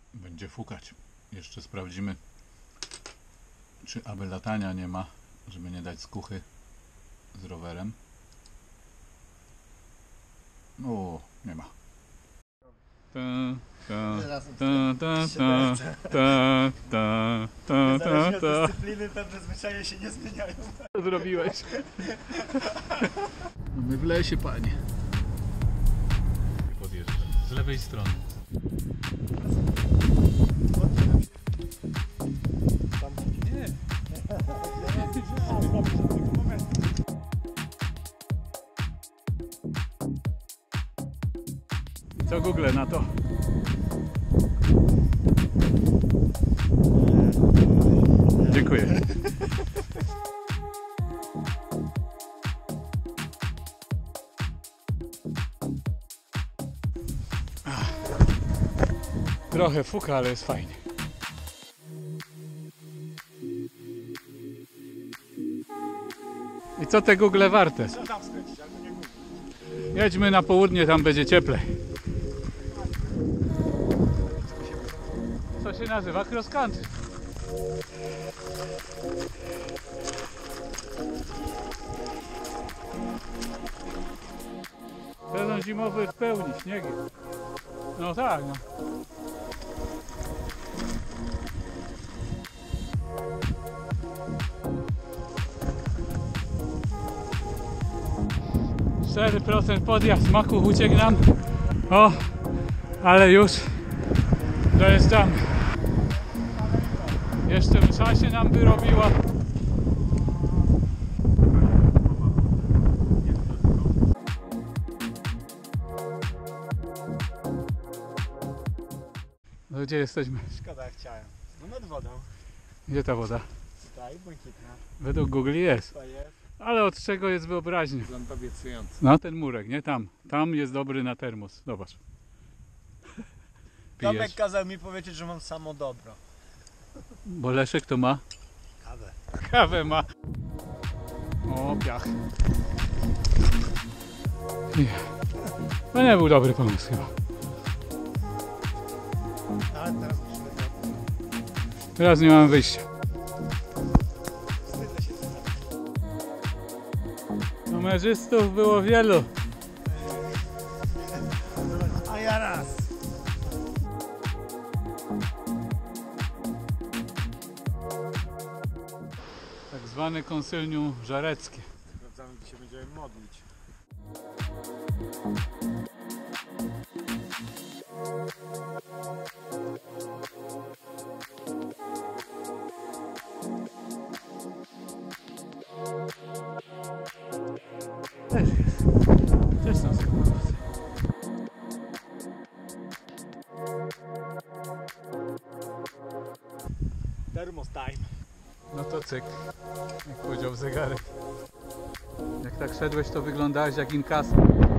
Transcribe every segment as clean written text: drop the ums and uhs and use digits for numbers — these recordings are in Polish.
będzie fukać. Jeszcze sprawdzimy, czy aby latania nie ma, żeby nie dać skuchy z rowerem. O, nie ma. Niezależnie od dyscypliny pewne zwyczaje się nie zmieniają. Co zrobiłeś? My w lesie, panie. Podjeżdżam. Z lewej strony. Nie. I co Google na to? Dziękuję. Trochę fuka, ale jest fajnie. I co te Google warte? Jedźmy na południe, tam będzie cieplej. Co się nazywa cross country. Sezon zimowy w pełni, śniegi. No tak, no. %, podjazd, makuch uciekł nam. O, ale już dojeżdżamy. Jeszcze msza się nam wyrobiła. No gdzie jesteśmy? Szkoda, chciałem. No nad wodą. Gdzie ta woda? Tutaj, błękitna. Według Google jest. To jest. Ale od czego jest wyobraźnia? Wygląda obiecująco. No ten murek, nie tam. Tam jest dobry na termos. Zobacz. Tomek Pijesz. kazał mi powiedzieć, że mam samo dobro. Bo Leszek to ma? Kawę. Kawę ma. O, piach. To nie był dobry pomysł chyba. Ale teraz musimy Teraz nie mamy wyjścia. wstydzę się za Numerzystów było wielu. A ja raz. Tak zwane konsylium żareckie. Sprawdzamy, gdzie się będziemy modlić. Też jest. Też są skarbnice. Thermos time. No to cyk. Jak powiedział zegarek. Jak tak szedłeś, to wyglądałeś jak inkas.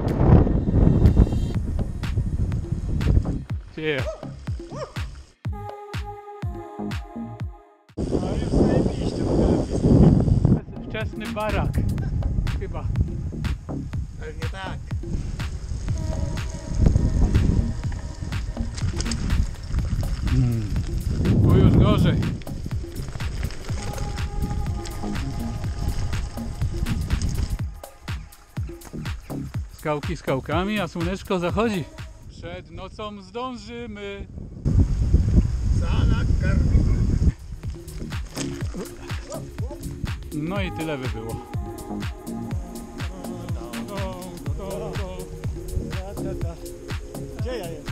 Yeah. No już zajebiście. Wczesny barak. Chyba. Pewnie tak. Tu już gorzej. Skałki skałkami, a słoneczko zachodzi. Przed nocą zdążymy. Sana karmiła. No i tyle by było. Gdzie ja jestem?